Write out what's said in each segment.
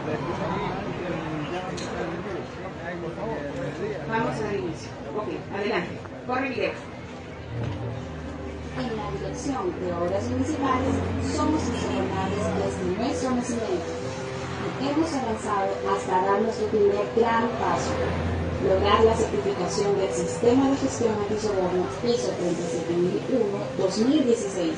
Vamos a dar inicio. Ok, adelante. Corre video. En la Dirección de Obras Municipales somos insobornables desde nuestro nacimiento y hemos avanzado hasta dar nuestro primer gran paso, lograr la certificación del Sistema de Gestión Antisoborno ISO 37001-2016.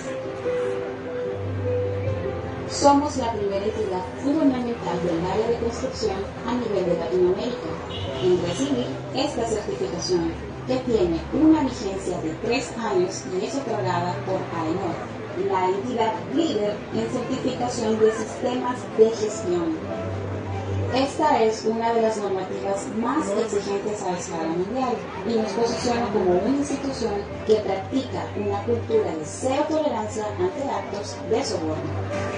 Somos la primera entidad gubernamental del área de construcción a nivel de Latinoamérica en recibir esta certificación, que tiene una vigencia de 3 años y es otorgada por AENOR, la entidad líder en certificación de sistemas de gestión. Esta es una de las normativas más exigentes a escala mundial y nos posiciona como una institución que practica una cultura de cero tolerancia ante actos de soborno.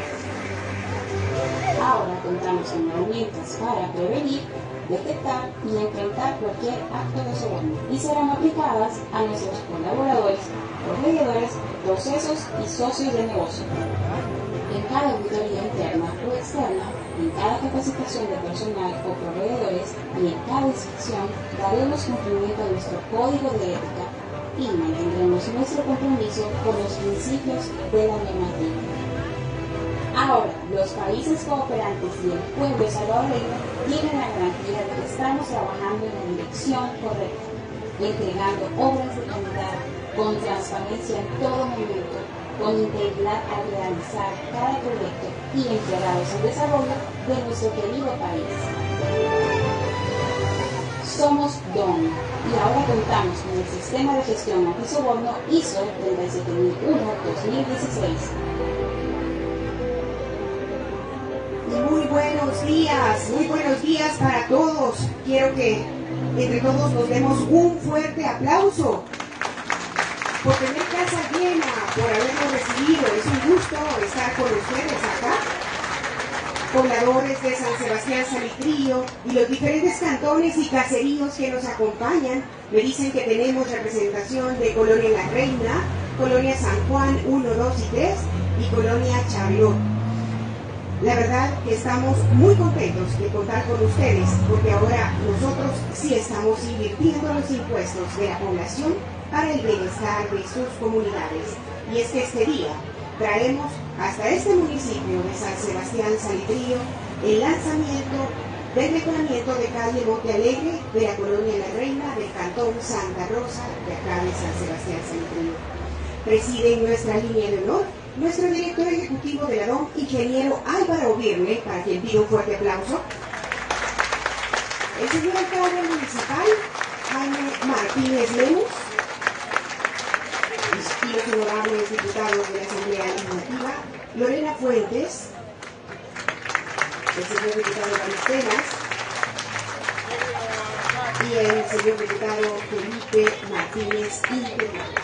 Ahora contamos con herramientas para prevenir, detectar y enfrentar cualquier acto de soborno y serán aplicadas a nuestros colaboradores, proveedores, procesos y socios de negocio. En cada auditoría interna o externa, en cada capacitación de personal o proveedores y en cada inspección daremos cumplimiento a nuestro código de ética y mantendremos nuestro compromiso con los principios de la normativa. Ahora, los países cooperantes y el pueblo salvadoreño tienen la garantía de que estamos trabajando en la dirección correcta, entregando obras de calidad, con transparencia en todo momento, con integridad al realizar cada proyecto y entregados al desarrollo de nuestro querido país. Somos DON y ahora contamos con el Sistema de Gestión Antisoborno ISO 37001-2016. Muy buenos días para todos. Quiero que entre todos nos demos un fuerte aplauso por tener casa llena, por habernos recibido. Es un gusto estar con ustedes acá, pobladores de San Sebastián Salitrío y los diferentes cantones y caseríos que nos acompañan. Me dicen que tenemos representación de Colonia La Reina, Colonia San Juan 1, 2 y 3 y Colonia Charlotte. La verdad que estamos muy contentos de contar con ustedes, porque ahora nosotros sí estamos invirtiendo los impuestos de la población para el bienestar de sus comunidades. Y es que este día traemos hasta este municipio de San Sebastián Salitrío el lanzamiento del mejoramiento de calle Monte Alegre de la Colonia La Reina del cantón Santa Rosa de acá de San Sebastián Salitrío. Preside en nuestra línea de honor nuestro director ejecutivo de la DOM, ingeniero Álvaro Virne, para quien pido un fuerte aplauso. El señor alcalde municipal, Jaime Martínez Lemus, y los honorables diputados de la Asamblea Legislativa, Lorena Fuentes, el señor diputado Baristenas, y el señor diputado Felipe Martínez Interior.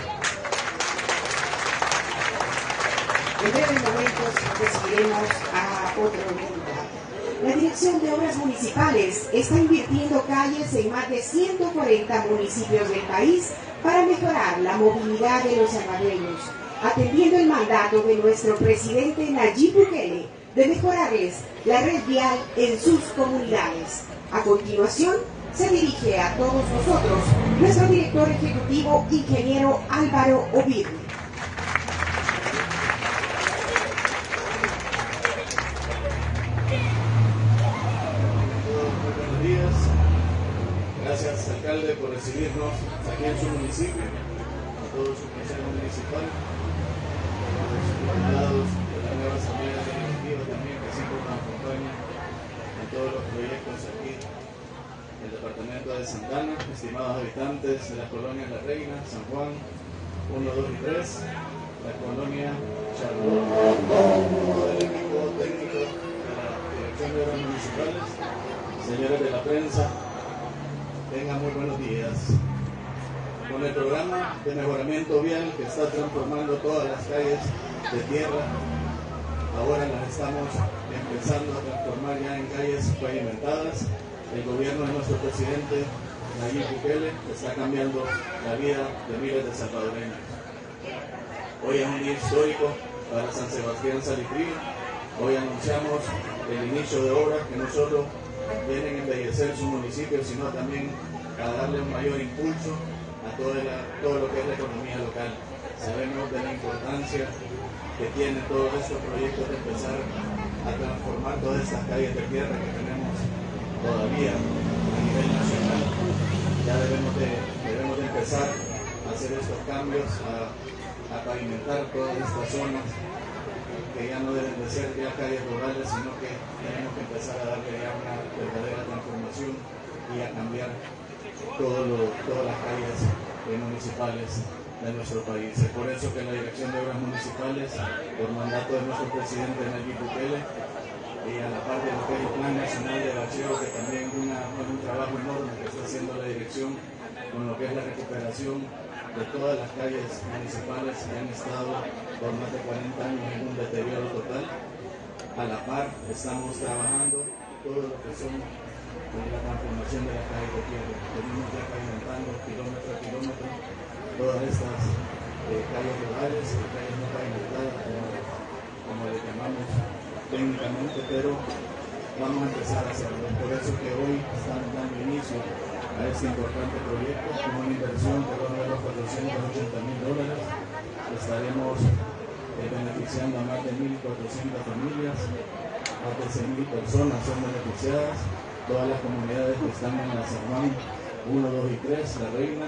En breves momentos recibiremos a otro diputado. La Dirección de Obras Municipales está invirtiendo calles en más de 140 municipios del país para mejorar la movilidad de los salvadoreños, atendiendo el mandato de nuestro presidente Nayib Bukele de mejorarles la red vial en sus comunidades. A continuación, se dirige a todos nosotros nuestro director ejecutivo, ingeniero Álvaro Ovirne. Gracias, alcalde, por recibirnos aquí en su municipio, a todo su consejo municipal, a los diputados de la nueva Asamblea Legislativa también, que siempre nos acompañan en todos los proyectos aquí en el departamento de Santana, estimados habitantes de las colonias La Reina, San Juan 1, 2 y 3, la colonia Charlotte, todo el equipo técnico de la Dirección de Obras Municipales, señores de la prensa. Tengan muy buenos días. Con el programa de mejoramiento vial que está transformando todas las calles de tierra, ahora las estamos empezando a transformar ya en calles pavimentadas. El gobierno de nuestro presidente Nayib Bukele está cambiando la vida de miles de salvadoreños. Hoy es un día histórico para San Sebastián Salitrío. Hoy anunciamos el inicio de obras que no solo vienen a embellecer su municipio, sino también a darle un mayor impulso a todo lo que es la economía local. Sabemos de la importancia que tienen todos estos proyectos de empezar a transformar todas estas calles de tierra que tenemos todavía a nivel nacional. Ya debemos de empezar a hacer estos cambios, a pavimentar todas estas zonas que ya no deben de ser ya calles rurales, sino que tenemos que empezar a darle ya una verdadera transformación y a cambiar todas las calles municipales de nuestro país. Es por eso que la Dirección de Obras Municipales, por mandato de nuestro presidente Nayib Bukele, y a la par de lo que es el Plan Nacional de Bacheo, que también es un trabajo enorme que está haciendo la dirección con lo que es la recuperación de todas las calles municipales que han estado por más de 40 años en un deterioro total. A la par estamos trabajando todo lo que son la transformación de las calles de tierra. Venimos ya pavimentando kilómetro a kilómetro todas estas calles rurales, calles no pavimentadas, como le llamamos técnicamente, pero vamos a empezar a hacerlo. Por eso que hoy estamos dando inicio a este importante proyecto con una inversión que ronda los $480,000. Estaremos beneficiando a más de 1.400 familias, más de 100,000 personas son beneficiadas, todas las comunidades que están en la San Juan 1, 2 y 3, La Reina,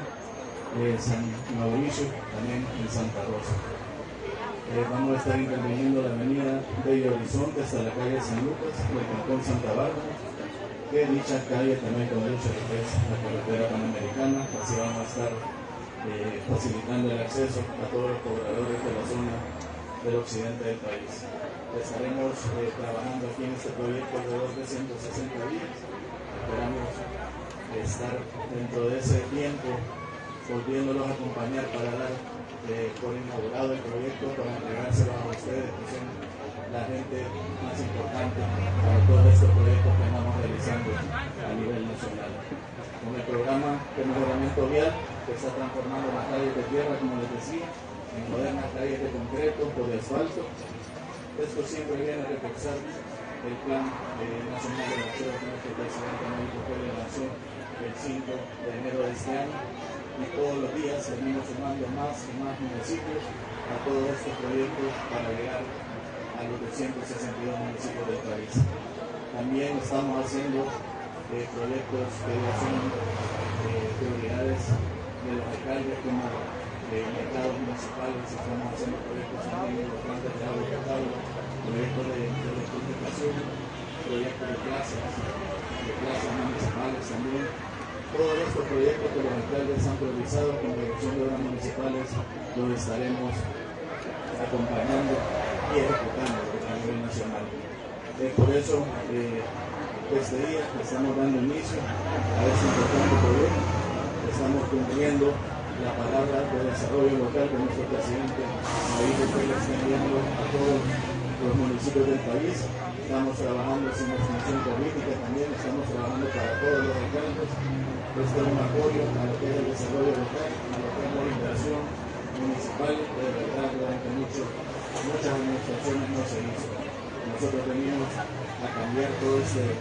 San Mauricio, también en Santa Rosa. Vamos a estar interviniendo la avenida Bello Horizonte hasta la calle San Lucas, del cantón Santa Bárbara, que dicha calle también conduce a lo que es la carretera panamericana. Así vamos a estar facilitando el acceso a todos los pobladores de la zona del occidente del país. Estaremos trabajando aquí en este proyecto alrededor de 160 días. Esperamos estar dentro de ese tiempo volviéndolos a acompañar para dar por inaugurado el proyecto, para entregárselo a ustedes, que son la gente más importante para todos estos proyectos que andamos realizando a nivel nacional. Con el programa de mejoramiento vial, que está transformando las calles de tierra, como les decía, en modernas calles de concreto o de asfalto. Esto siempre viene a reforzar el Plan Nacional de Bacheo que nuestro presidente Nayib Bukele lanzó el 5 de enero de este año. Y todos los días venimos sumando más y más municipios a todos estos proyectos para llegar a los 262 municipios del país. También estamos haciendo proyectos que son prioridades de los alcaldes como mercados municipales. Estamos haciendo proyectos también importantes de agua potable, proyectos de electrificación, proyectos de plazas municipales también. Todos estos proyectos que los alcaldes han priorizado con la Dirección de Obras Municipales los estaremos acompañando y ejecutando a nivel nacional. Por eso, este día estamos dando inicio a este importante proyecto. Estamos cumpliendo la palabra de desarrollo local que nuestro presidente Nayib Bukele está enviando a todos los municipios del país. Estamos trabajando sin extinción política también, estamos trabajando para todos los alcaldes. Esto es un apoyo a lo que es el desarrollo local, a lo que es la inversión municipal, que de verdad durante muchas administraciones no se hizo. Nosotros venimos a cambiar todo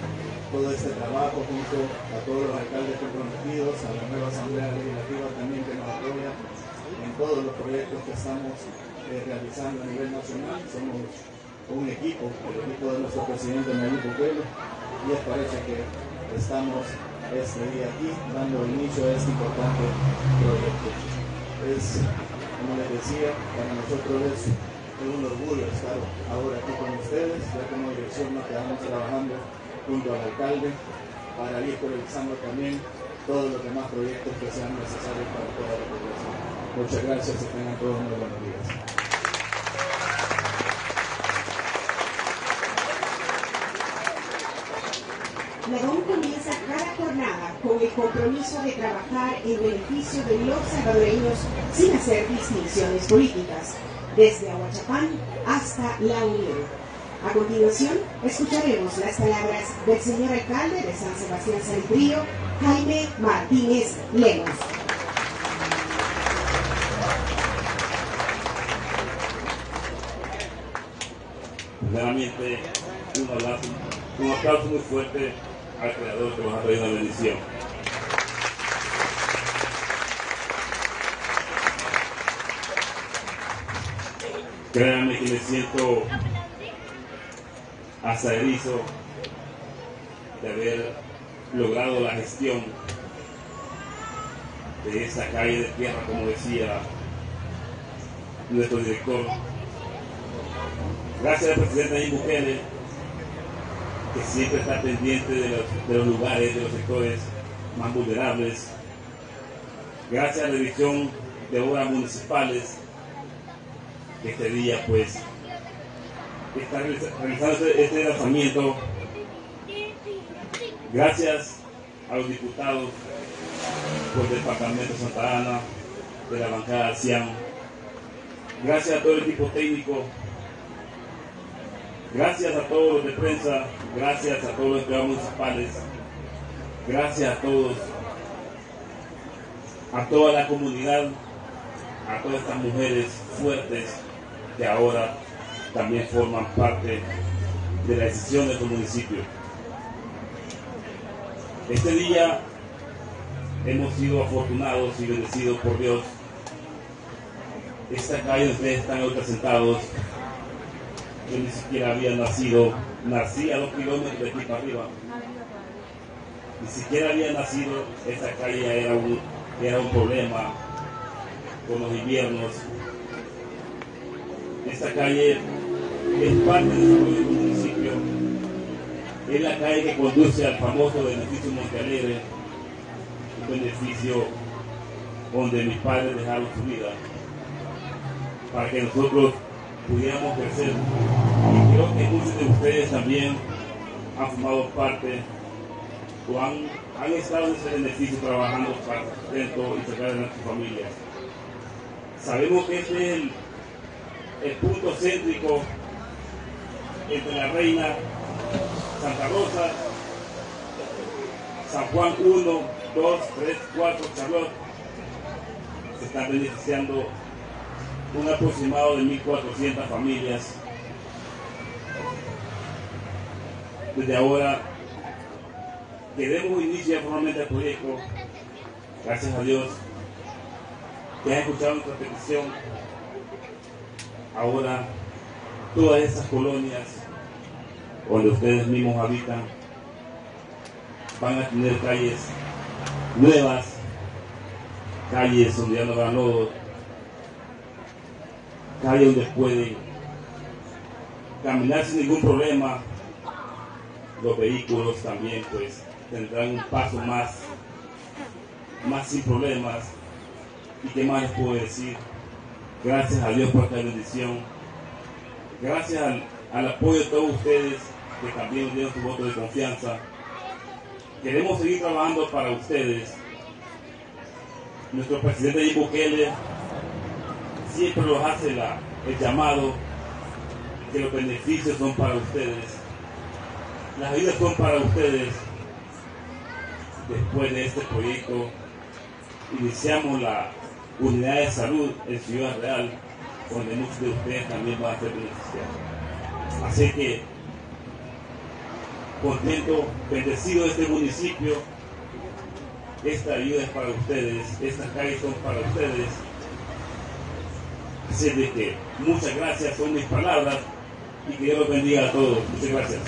este trabajo junto a todos los alcaldes comprometidos, a la nueva Asamblea Legislativa también que nos apoya en todos los proyectos que estamos realizando a nivel nacional. Somos un equipo, el equipo de nuestro presidente Nayib Bukele, y es por eso que estamos este día aquí dando inicio a este importante proyecto. Como les decía, para nosotros es un orgullo estar ahora aquí con ustedes, ya como dirección nos quedamos trabajando junto al alcalde para ir priorizando también todos los demás proyectos que sean necesarios para toda la población. Muchas gracias y tengan todos muy buenos días. La DOM comienza cada jornada con el compromiso de trabajar en beneficio de los salvadoreños sin hacer distinciones políticas, desde Ahuachapán hasta La Unión. A continuación, escucharemos las palabras del señor alcalde de San Sebastián Salitrío, Jaime Martínez Lemos. Primeramente, un abrazo Un aplauso muy fuerte al Creador que nos ha traído una bendición. Créanme que me siento hasta erizo de haber logrado la gestión de esa calle de tierra, como decía nuestro director. Gracias al presidente Nayib Bukele, que siempre está pendiente de los lugares, de los sectores más vulnerables. Gracias a la Dirección de Obras Municipales, que este día pues está realizando este lanzamiento. Gracias a los diputados por el departamento de Santa Ana, de la bancada CIAN. Gracias a todo el equipo técnico. Gracias a todos los de prensa. Gracias a todos los empleados municipales. Gracias a todos, a toda la comunidad, a todas estas mujeres fuertes que ahora también forman parte de la decisión de su municipio. Este día hemos sido afortunados y bendecidos por Dios. Esta calle donde ustedes están ahorita sentados, yo ni siquiera había nacido, nací a 2 kilómetros de aquí para arriba. Ni siquiera había nacido, esta calle era un problema con los inviernos. Esta calle es parte del desarrollo del municipio. Es la calle que conduce al famoso beneficio Monte Alegre, un beneficio donde mis padres dejaron su vida para que nosotros pudiéramos crecer. Y creo que muchos de ustedes también han formado parte o han estado en ese beneficio trabajando para el sustento y sacar adelante sus familias. Sabemos que este es el punto céntrico entre La Reina, Santa Rosa, San Juan 1, 2, 3, 4, Charlotte. Se están beneficiando un aproximado de 1.400 familias. Desde ahora queremos iniciar formalmente el proyecto. Gracias a Dios que han escuchado nuestra petición. Ahora todas esas colonias donde ustedes mismos habitan van a tener calles nuevas, calles donde ya no habrá lodo, calles donde pueden caminar sin ningún problema. Los vehículos también pues tendrán un paso más sin problemas. ¿Y qué más les puedo decir? Gracias a Dios por esta bendición. Gracias al apoyo de todos ustedes que también nos dieron su voto de confianza. Queremos seguir trabajando para ustedes. Nuestro presidente Nayib Bukele siempre nos hace el llamado que los beneficios son para ustedes. Las ayudas son para ustedes. Después de este proyecto iniciamos la unidad de salud en Ciudad Real, donde muchos de ustedes también van a ser beneficiados. Así que contento, bendecido de este municipio. Esta ayuda es para ustedes, estas calles son para ustedes. Así de que muchas gracias, son mis palabras, y que Dios los bendiga a todos. Muchas gracias.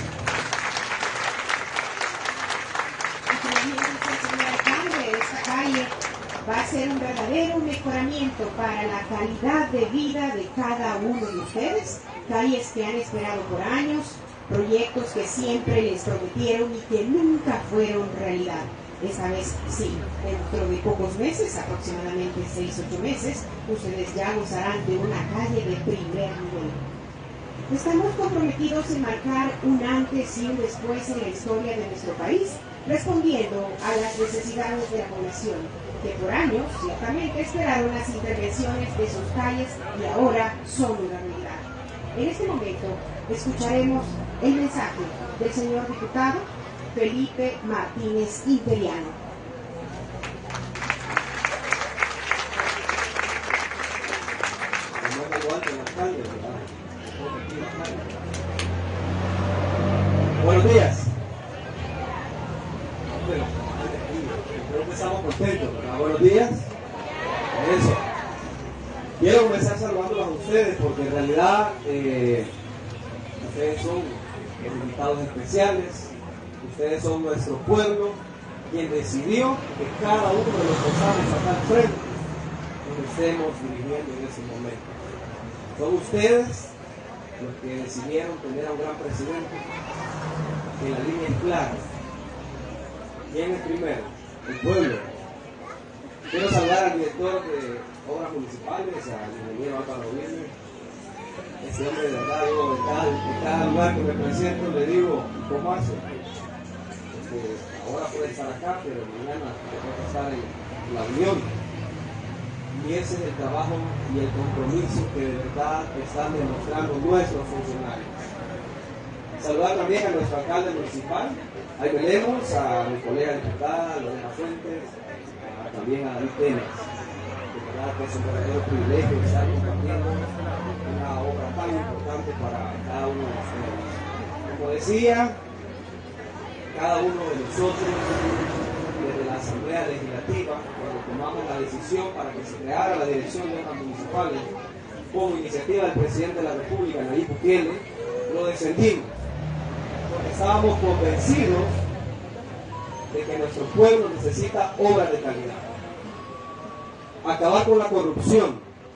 Esta calle va a ser un verdadero mejoramiento para la calidad de vida de cada uno de ustedes. Calles que han esperado por años, proyectos que siempre les prometieron y que nunca fueron realidad. Esta vez sí, dentro de pocos meses, aproximadamente 6-8 meses, ustedes ya gozarán de una calle de primer nivel. Estamos comprometidos en marcar un antes y un después en la historia de nuestro país, respondiendo a las necesidades de la población, que por años ciertamente esperaron las intervenciones de sus calles y ahora son una realidad. En este momento escucharemos el mensaje del señor diputado Felipe Martínez Imperiano. Buenos días. pero creo que estamos contentos, ¿verdad? Buenos días. Eso. Quiero comenzar saludándolos a ustedes porque en realidad ustedes son los invitados especiales, ustedes son nuestro pueblo, quien decidió que cada uno de los que estamos acá al frente nos estemos dirigiendo en ese momento. Son ustedes los que decidieron tener a un gran presidente, que la línea es clara. ¿Quién es primero? El pueblo. Quiero saludar al director de Obras Municipales, al ingeniero Álvaro Wilmer. Ese hombre de verdad, digo, de cada lugar que me presento le digo, ¿cómo hace? Ahora puede estar acá, pero mañana puede estar en la Unión. Y ese es el trabajo y el compromiso que de verdad están demostrando nuestros funcionarios. Saludar también a nuestro alcalde municipal. Ahí veremos a mi colega diputada, Lorena Fuentes, también a David Tenas. De verdad que es un verdadero privilegio estar compartiendo una obra tan importante para cada uno de ustedes. Como decía, cada uno de nosotros, desde la Asamblea Legislativa, cuando tomamos la decisión para que se creara la Dirección de Obras Municipales, como iniciativa del presidente de la República, Nayib Bukele, lo defendimos. Porque estábamos convencidos de que nuestro pueblo necesita obras de calidad. Acabar con la corrupción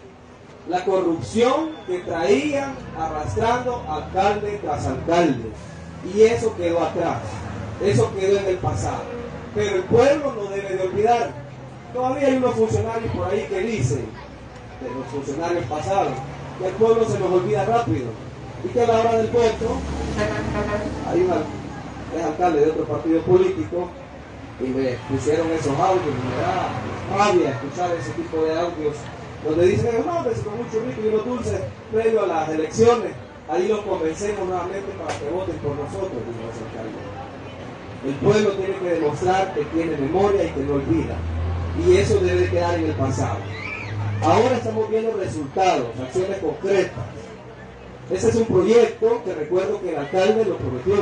que traían arrastrando alcalde tras alcalde, y eso quedó atrás, eso quedó en el pasado. Pero el pueblo no debe de olvidar. Todavía hay unos funcionarios por ahí que dicen, de los funcionarios pasados, que el pueblo se nos olvida rápido y que a la hora del voto hay un alcalde de otro partido político y me pusieron esos audios y me da rabia escuchar ese tipo de audios donde dicen, no, pues con mucho rico y unos dulces previo a las elecciones, ahí los convencemos nuevamente para que voten por nosotros, dijo ese alcalde. El pueblo tiene que demostrar que tiene memoria y que no olvida, y eso debe quedar en el pasado. Ahora estamos viendo resultados, acciones concretas. Ese es un proyecto que recuerdo que el alcalde lo prometió.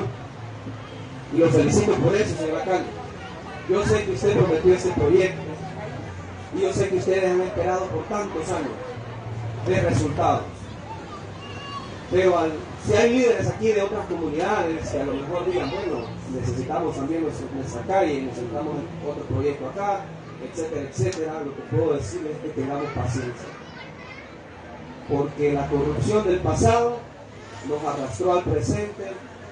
Y lo felicito por eso, señor alcalde. Yo sé que usted prometió ese proyecto. Y yo sé que ustedes han esperado por tantos años de resultados. Pero si hay líderes aquí de otras comunidades que a lo mejor digan, bueno, necesitamos también nuestra calle, necesitamos otro proyecto acá, etcétera, etcétera, lo que puedo decir es que tengamos paciencia. Porque la corrupción del pasado nos arrastró al presente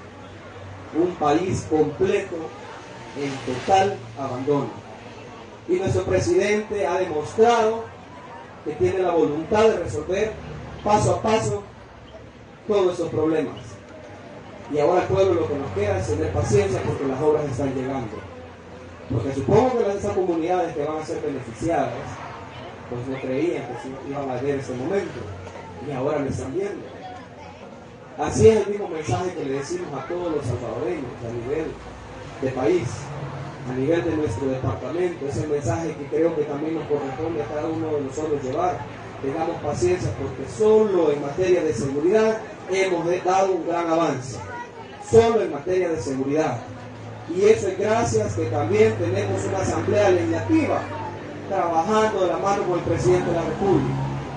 un país completo en total abandono. Y nuestro presidente ha demostrado que tiene la voluntad de resolver paso a paso todos esos problemas. Y ahora el pueblo lo que nos queda es tener paciencia porque las obras están llegando. Porque supongo que esas comunidades que van a ser beneficiadas, pues no creían que se iban a ver ese momento. Y ahora lo están viendo. Así es el mismo mensaje que le decimos a todos los salvadoreños a nivel de país, a nivel de nuestro departamento. Es el mensaje que creo que también nos corresponde a cada uno de nosotros llevar. Tengamos paciencia porque solo en materia de seguridad hemos dado un gran avance. Solo en materia de seguridad. Y eso es gracias que también tenemos una asamblea legislativa trabajando de la mano con el presidente de la República.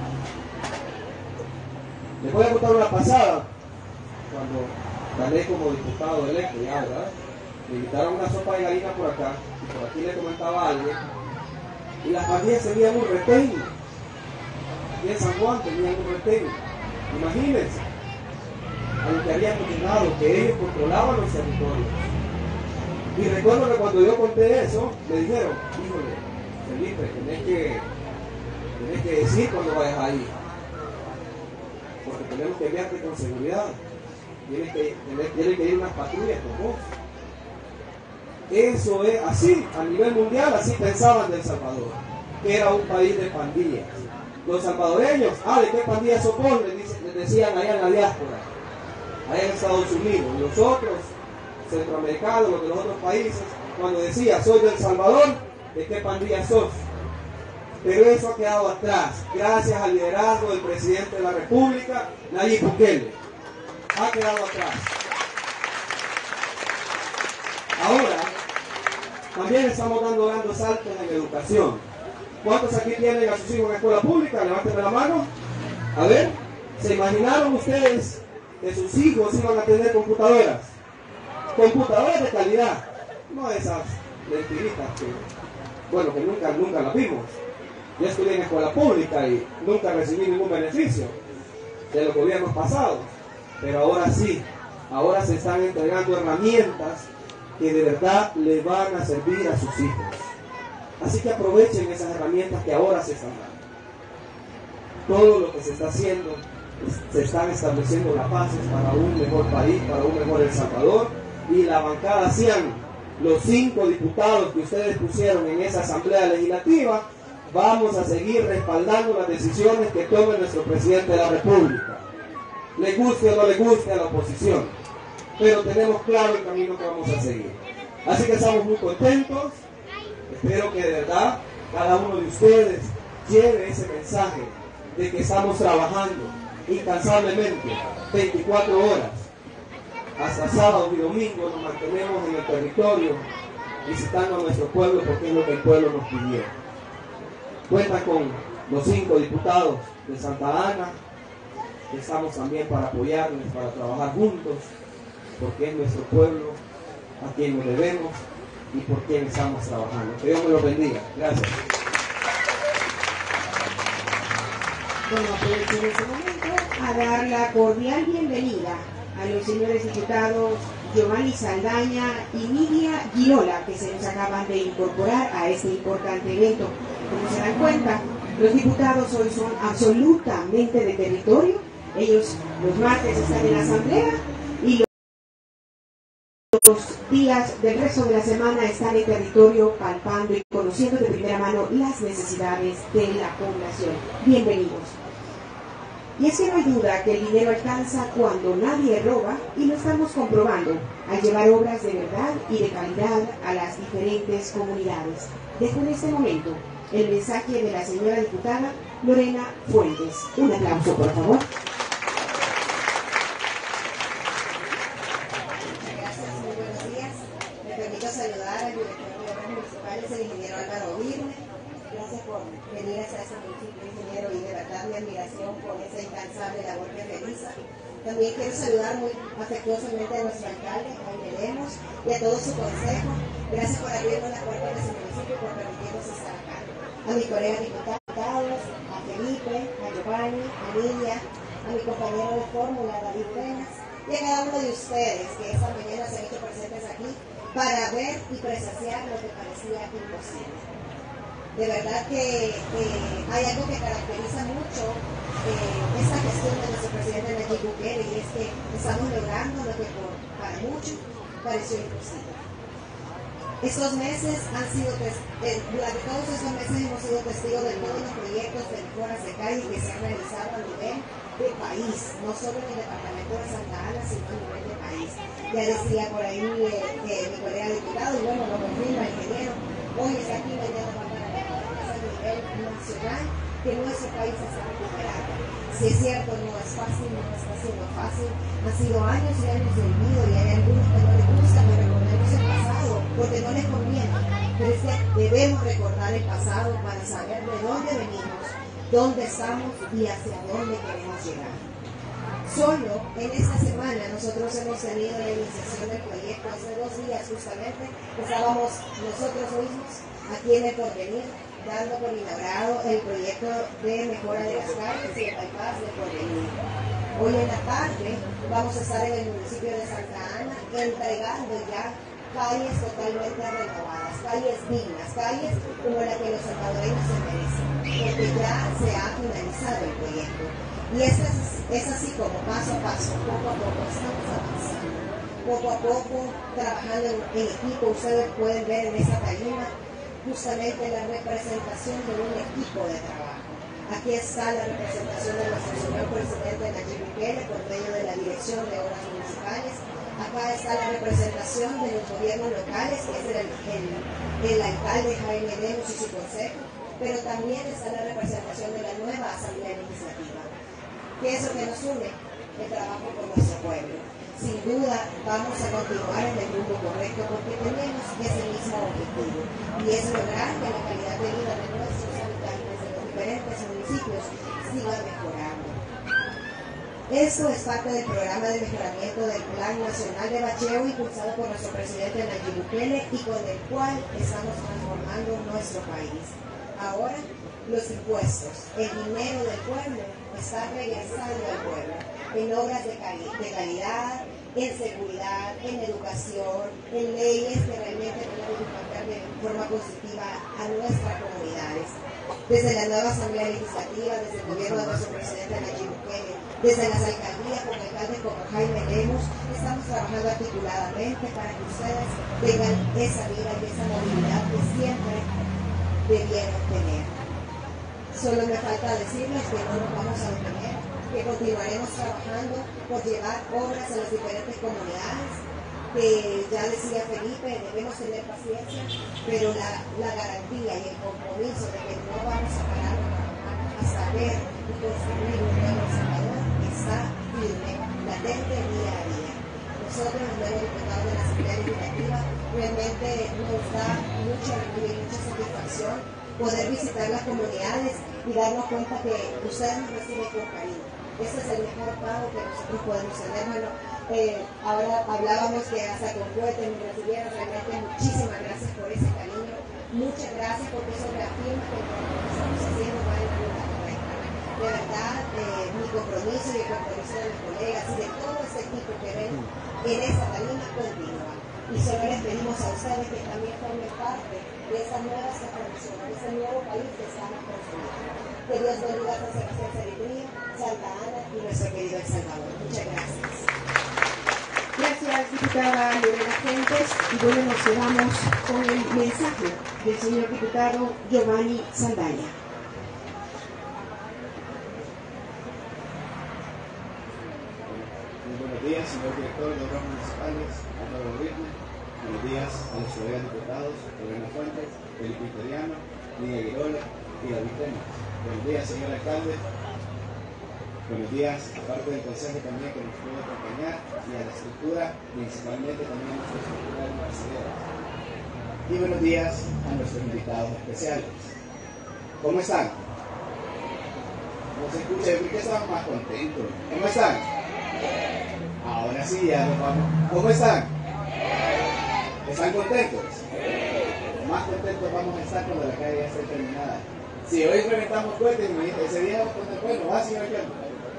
Les voy a contar una pasada. Cuando gané como diputado electo, ya, ¿verdad? Me invitaron a una sopa de gallina por acá, y por aquí le comentaba a alguien, y las familias tenían un retén. Aquí en San Juan tenían un retén. Imagínense, a lo que habíamos llegado, que ellos controlaban los territorios. Y recuerdo que cuando yo conté eso, me dijeron, híjole, Felipe, tenés que decir cuando vayas ahí. Porque tenemos que enviarte con seguridad. Tienen que ir unas patrullas con vos. Eso es así, a nivel mundial, así pensaban de El Salvador, que era un país de pandillas. Los salvadoreños, ¿de qué pandilla sos vos? Les decían allá en la diáspora, allá en Estados Unidos. Los otros, centroamericanos, los de los otros países, cuando decía, soy de El Salvador, ¿de qué pandilla sos? Pero eso ha quedado atrás, gracias al liderazgo del presidente de la República, Nayib Bukele. Ha quedado atrás. Ahora, También estamos dando grandes saltos en educación. ¿Cuántos aquí tienen a sus hijos en la escuela pública? Levántenme la mano. A ver, ¿se imaginaron ustedes que sus hijos iban a tener computadoras? Computadoras de calidad, no esas mentiritas que nunca las vimos. Yo estudié en escuela pública y nunca recibí ningún beneficio de los gobiernos pasados, pero ahora sí, ahora se están entregando herramientas que de verdad le van a servir a sus hijos. Así que aprovechen esas herramientas que ahora se están dando. Todo lo que se está haciendo, se están estableciendo las bases para un mejor país, para un mejor El Salvador, y la bancada CIAN, los 5 diputados que ustedes pusieron en esa asamblea legislativa, vamos a seguir respaldando las decisiones que tome nuestro presidente de la República. Le guste o no le guste a la oposición, pero tenemos claro el camino que vamos a seguir. Así que estamos muy contentos. Espero que de verdad cada uno de ustedes lleve ese mensaje de que estamos trabajando incansablemente 24 horas. Hasta sábado y domingo nos mantenemos en el territorio visitando a nuestro pueblo porque es lo que el pueblo nos pidió. Cuenta con los 5 diputados de Santa Ana. Estamos también para apoyarles, para trabajar juntos, porque es nuestro pueblo a quien nos debemos y por quien estamos trabajando. Que Dios me lo bendiga. Gracias. Bueno, aprovecho en este momento a dar la cordial bienvenida a los señores diputados Giovanni Saldaña y Nidia Girola, que se nos acaban de incorporar a este importante evento. Como se dan cuenta, los diputados hoy son absolutamente de territorio. Ellos los martes están en la asamblea y los días del resto de la semana están en territorio palpando y conociendo de primera mano las necesidades de la población. Bienvenidos. Y es que no hay duda que el dinero alcanza cuando nadie roba, y lo estamos comprobando al llevar obras de verdad y de calidad a las diferentes comunidades. Dejo en este momento el mensaje de la señora diputada Lorena Fuentes. Un aplauso, por favor. Gracias, muy buenos días. Me permito saludar al director de Obras Municipales, el ingeniero Álvaro Virne. Gracias por venir hasta este municipio, ingeniero, y de verdad mi admiración por esa incansable labor que realiza. También quiero saludar muy afectuosamente a nuestro alcalde, Jaime Lemos, y a todo su consejo. Gracias por abrirnos las puertas de su municipio y por permitirnos estar acá. A mis colegas diputados, a Felipe, a Giovanni, a Nidia, a mi compañero de fórmula, David Penas, y a cada uno de ustedes que esta mañana se han hecho presentes aquí para ver y presenciar lo que parecía imposible. De verdad que hay algo que caracteriza mucho esta gestión de nuestro presidente Nayib Bukele, y es que estamos logrando lo que para muchos pareció imposible. Estos meses han sido, durante todos estos meses hemos sido testigos de todos los proyectos de mejoras de calle que se han realizado a nivel de país, no solo en el departamento de Santa Ana, sino a nivel de país. Ya decía por ahí mi colega diputado, y bueno, lo confirma el ingeniero, hoy está aquí, mañana va a a nivel nacional, que nuestro país se está recuperando. Si es cierto, no es fácil, no está siendo fácil, han sido años y años de olvido, y hay algunos que no les gusta que recordemos el pasado, porque no les conviene, pero es que debemos recordar el pasado para saber de dónde venimos, dónde estamos y hacia dónde queremos llegar. Solo en esta semana nosotros hemos tenido la iniciación del proyecto. Hace 2 días justamente estábamos nosotros mismos aquí en El Porvenir dando por inaugurado el proyecto de mejora de las calles y el bypass de Porvenir. Hoy en la tarde vamos a estar en el municipio de Santa Ana entregando ya calles totalmente renovadas, calles dignas, calles como la que los salvadoreños se merecen, porque ya se ha finalizado el proyecto. Y es así como paso a paso, poco a poco estamos avanzando. Poco a poco, trabajando en equipo. Ustedes pueden ver en esa tarima justamente la representación de un equipo de trabajo. Aquí está la representación de nuestro señor presidente Nayib Bukele por medio de la Dirección de Obras Municipales. Acá está la representación de los gobiernos locales, que es el alcalde Jaime Lemos y su consejo, pero también está la representación de la nueva Asamblea Legislativa. ¿Qué es lo que nos une? El trabajo por nuestro pueblo. Sin duda vamos a continuar en el rumbo correcto porque tenemos ese mismo objetivo, y es lograr que la calidad de vida de nuestros habitantes de los diferentes municipios siga mejorando. Esto es parte del programa de mejoramiento del Plan Nacional de Bacheo impulsado por nuestro presidente Nayib Bukele y con el cual estamos transformando nuestro país. Ahora, los impuestos, el dinero del pueblo, está regresando al pueblo en obras de calidad, en seguridad, en educación, en leyes que realmente van a impactar de forma positiva a nuestras comunidades. Desde la nueva Asamblea Legislativa, desde el gobierno de nuestro presidente Nayib Bukele, desde las alcaldías con alcaldes como Jaime Lemos, estamos trabajando articuladamente para que ustedes tengan esa vida y esa movilidad que siempre debieron tener. Solo me falta decirles que no nos vamos a detener, que continuaremos trabajando por llevar obras a las diferentes comunidades, que ya decía Felipe, debemos tener paciencia, pero la garantía y el compromiso de que no vamos a parar hasta ver y construir un nuevo Salvador está firme, latente día a día. Nosotros, los nuevos diputados de la Asamblea Legislativa, realmente nos da mucha alegría y mucha satisfacción poder visitar las comunidades y darnos cuenta que ustedes nos reciben con cariño. Ese es el mejor pago que nosotros podemos tener. Bueno, ahora hablábamos que hasta con cohetes nos recibieron. Realmente muchísimas gracias por ese cariño. Muchas gracias porque eso reafirma que lo que estamos haciendo va en la ruta correcta. De verdad, mi compromiso y el compromiso de mis colegas y de todo este equipo que ven en esta tarima continúa. Y solo les pedimos a ustedes que también formen parte de esa nueva transformación, de ese nuevo país que estamos construyendo. Que Dios bendiga a San Sebastián Ceritrío, Santa Ana y nuestro querido El Salvador. Muchas gracias. Gracias, diputada Lorena Fuentes. Y bueno, nos quedamos con el mensaje del señor diputado Giovanni Saldaña. Muy buenos días, señor director de Obras Municipales, Álvaro Virne. Buenos días a los colegas diputados, Lorena Fuentes, Felipe Italiano, Lidia Guirola y David Temas. Buenos días, señor alcalde. Buenos días, aparte del consejo también que nos pudo acompañar, y a la estructura, principalmente también a nuestra estructura de universidades. Y buenos días a nuestros invitados especiales. ¿Cómo están? No se escucha, yo creo que estaban más contentos. ¿Cómo están? Ahora sí, ya nos vamos. ¿Cómo están? ¿Están contentos? Más contentos vamos a estar cuando la calle ya esté terminada. Si hoy reventamos cohetes, ese día va a poner bueno, ¿va, señor alcalde?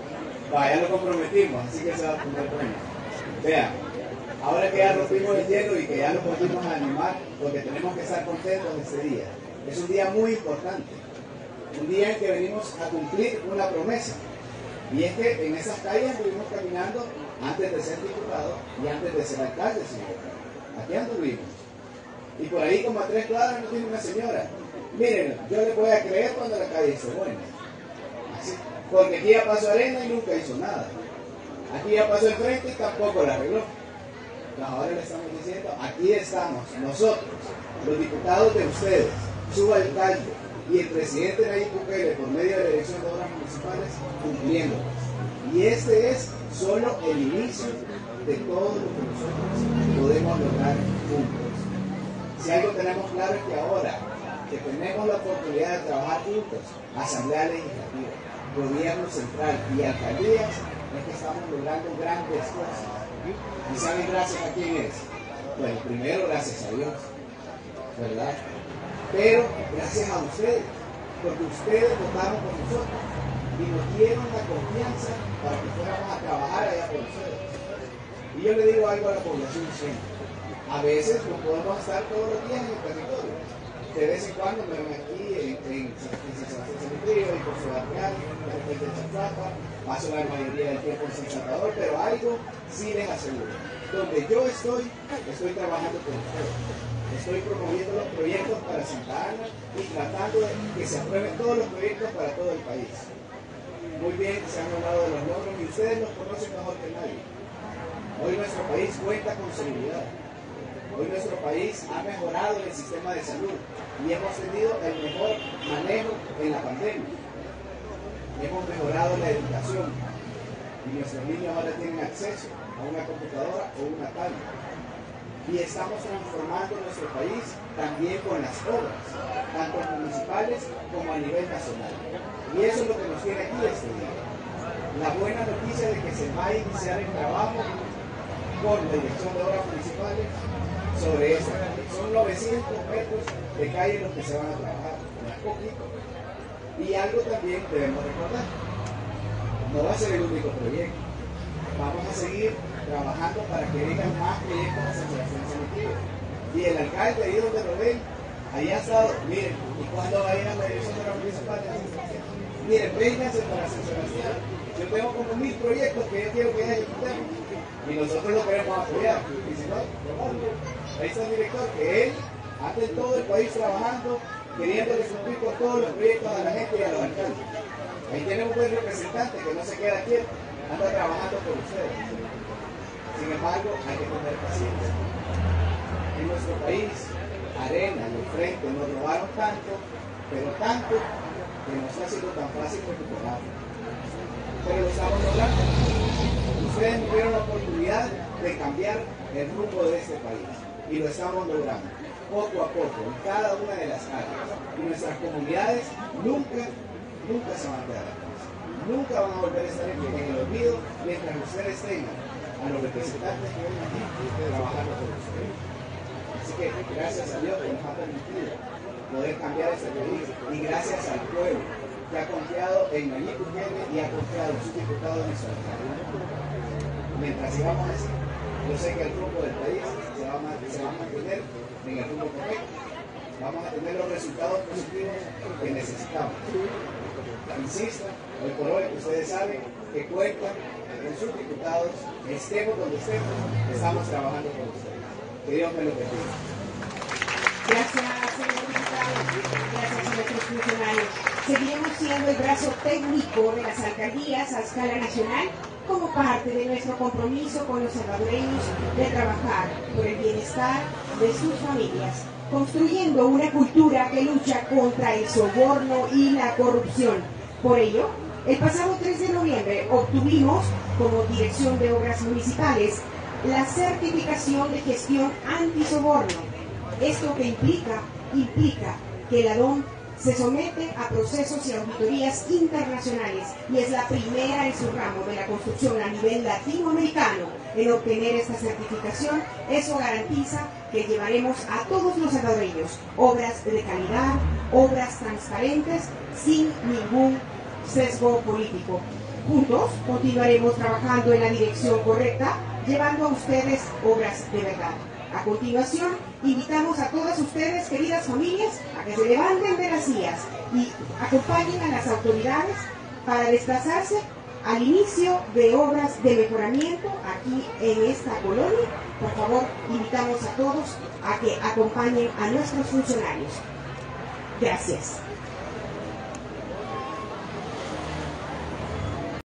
Ya lo comprometimos, así que se va a poner bueno. Vean, ahora que ya rompimos el hielo y que ya nos volvimos a animar, porque tenemos que estar contentos este día. Es un día muy importante, un día en que venimos a cumplir una promesa. Y es que en esas calles estuvimos caminando antes de ser diputado y antes de ser alcalde, señor alcalde. Aquí anduvimos. Y por ahí como a 3 cuadras nos dijo una señora, miren, yo les voy a creer cuando la calle esté buena. Así, porque aquí ya pasó arena y nunca hizo nada. Aquí ya pasó el frente y tampoco la arregló. Pues ahora le estamos diciendo, aquí estamos, nosotros, los diputados de ustedes, su alcalde y el presidente Nayib Bukele por medio de la Dirección de Obras Municipales, cumpliendo. Y este es solo el inicio de todo lo que nosotros podemos lograr juntos. Si algo tenemos claro es que ahora que tenemos la oportunidad de trabajar juntos, Asamblea Legislativa, Gobierno Central y Alcaldías, es que estamos logrando grandes cosas. ¿Y saben gracias a quién es? Bueno, primero gracias a Dios, ¿verdad? Pero gracias a ustedes, porque ustedes votaron por nosotros y nos dieron la confianza para que fuéramos a trabajar allá por ustedes. Y yo le digo algo a la población siempre. A veces no podemos estar todos los días en el territorio. De vez en cuando me ven aquí en San Sebastián y por Ciudad Real, de repente en Chacapa, paso la mayoría del tiempo en San Salvador, pero algo sí les aseguro. Donde yo estoy trabajando con ustedes. Estoy promoviendo los proyectos para Santa Ana y tratando de que se aprueben todos los proyectos para todo el país. Muy bien, se han hablado de los logros y ustedes los conocen mejor que nadie. Hoy nuestro país cuenta con seguridad. Hoy nuestro país ha mejorado el sistema de salud y hemos tenido el mejor manejo en la pandemia. Hemos mejorado la educación y nuestros niños ahora tienen acceso a una computadora o una tablet. Y estamos transformando nuestro país, también con las obras, tanto municipales como a nivel nacional. Y eso es lo que nos tiene aquí este día. La buena noticia de que se va a iniciar el trabajo con la Dirección de Obras Municipales sobre esta calle. Son 900 metros de calle los que se van a trabajar, no es poquito. Y algo también debemos recordar, no va a ser el único proyecto. Vamos a seguir trabajando para que vengan más proyectos de asociación selectiva. Y el alcalde, ahí donde lo ven, ahí ha estado, miren, y cuando va a ir a la Dirección de Obras Municipales, miren, vénganse para asesoración. Yo tengo como 1000 proyectos que yo quiero que haya aquí. Y nosotros lo queremos apoyar. Y si no, ahí está el director, que él anda en todo el país trabajando, queriéndole cumplir con todos los proyectos a la gente y a los alcaldes. Ahí tiene un buen representante que no se queda quieto, anda trabajando por ustedes. Sin embargo, hay que tener paciencia. En nuestro país, Arena, los frentes, nos robaron tanto, pero tanto, que no está siendo tan fácil recuperarlo. Pero lo estamos logrando. Ustedes tuvieron la oportunidad de cambiar el rumbo de este país y lo estamos logrando poco a poco en cada una de las áreas. Y nuestras comunidades nunca se van a quedar atrás. Nunca van a volver a estar en el olvido mientras ustedes tengan a los representantes que vienen aquí trabajando por ustedes. Así que gracias a Dios que nos ha permitido poder cambiar este país y gracias al pueblo que ha confiado en Nayib Bukele y ha confiado en sus diputados y su alcalde. Mientras sigamos así, yo sé que el rumbo del país se va a mantener en el rumbo correcto. Vamos a tener los resultados positivos que necesitamos. Insisto, hoy por hoy ustedes saben que cuentan con sus diputados, estemos donde estemos, estamos trabajando con ustedes. Que Dios me lo bendiga. Gracias, señor diputado. Gracias a nuestros funcionarios. Seguiremos siendo el brazo técnico de las alcaldías a escala nacional como parte de nuestro compromiso con los salvadoreños de trabajar por el bienestar de sus familias, construyendo una cultura que lucha contra el soborno y la corrupción. Por ello, el pasado 3 de noviembre obtuvimos como Dirección de Obras Municipales la certificación de gestión antisoborno. Esto que implica que la DOM se somete a procesos y auditorías internacionales y es la primera en su ramo de la construcción a nivel latinoamericano en obtener esta certificación. Eso garantiza que llevaremos a todos los salvadoreños obras de calidad, obras transparentes, sin ningún sesgo político. Juntos continuaremos trabajando en la dirección correcta, llevando a ustedes obras de verdad. A continuación, invitamos a todas ustedes, queridas familias, a que se levanten de las sillas y acompañen a las autoridades para desplazarse al inicio de obras de mejoramiento aquí en esta colonia. Por favor, invitamos a todos a que acompañen a nuestros funcionarios. Gracias.